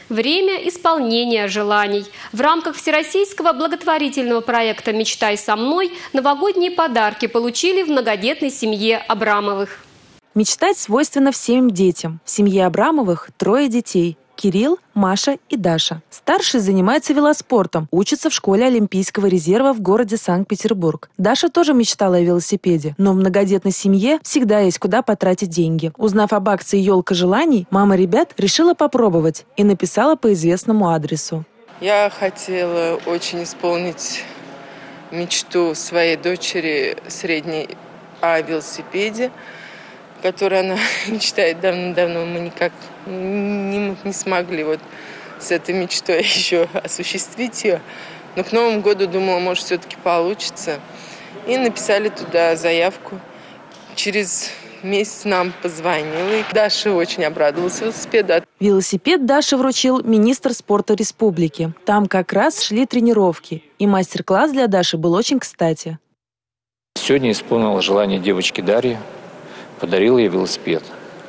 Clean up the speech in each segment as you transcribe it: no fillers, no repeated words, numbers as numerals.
Время исполнения желаний. В рамках всероссийского благотворительного проекта «Мечтай со мной» новогодние подарки получили в многодетной семье Абрамовых. Мечтать свойственно всем детям. В семье Абрамовых 3 детей – Кирилл, Маша и Даша. Старший занимается велоспортом, учится в школе Олимпийского резерва в городе Санкт-Петербург. Даша тоже мечтала о велосипеде, но в многодетной семье всегда есть куда потратить деньги. Узнав об акции «Елка желаний», мама ребят решила попробовать и написала по известному адресу. Я хотела очень исполнить мечту своей дочери средней о велосипеде, которую она мечтает давно-давно. Мы никак не смогли вот с этой мечтой еще осуществить ее. Но к Новому году думала, может, все-таки получится. И написали туда заявку. Через месяц нам позвонила. И Даша очень обрадовалась велосипеду. Велосипед Даше вручил министр спорта республики. Там как раз шли тренировки. И мастер-класс для Даши был очень кстати. Сегодня исполнила желание девочки Дарьи. Подарила ей велосипед.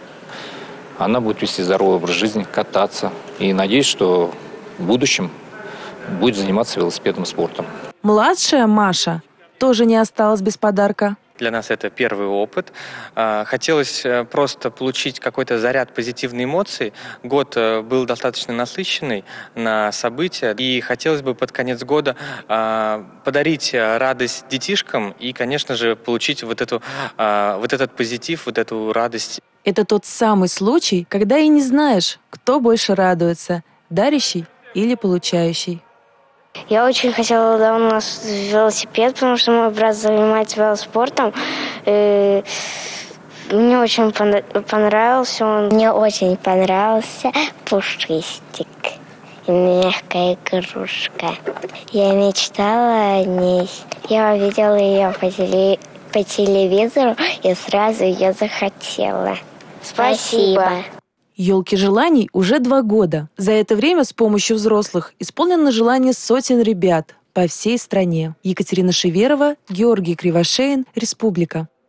Она будет вести здоровый образ жизни, кататься. И надеюсь, что в будущем будет заниматься велосипедным спортом. Младшая Маша тоже не осталась без подарка. Для нас это первый опыт. Хотелось просто получить какой-то заряд позитивной эмоций. Год был достаточно насыщенный на события. И хотелось бы под конец года подарить радость детишкам и, конечно же, получить вот этот позитив, вот эту радость. Это тот самый случай, когда и не знаешь, кто больше радуется – дарящий или получающий. Я очень хотела давно велосипед, потому что мой брат занимается велоспортом. Мне очень понравился он. Мне очень понравился пушистик и мягкая игрушка. Я мечтала о ней. Я увидела ее по телевизору и сразу ее захотела. Спасибо. «Елки желаний» уже 2 года. За это время с помощью взрослых исполнено желание сотен ребят по всей стране. Екатерина Шеверова, Георгий Кривошеин, Республика.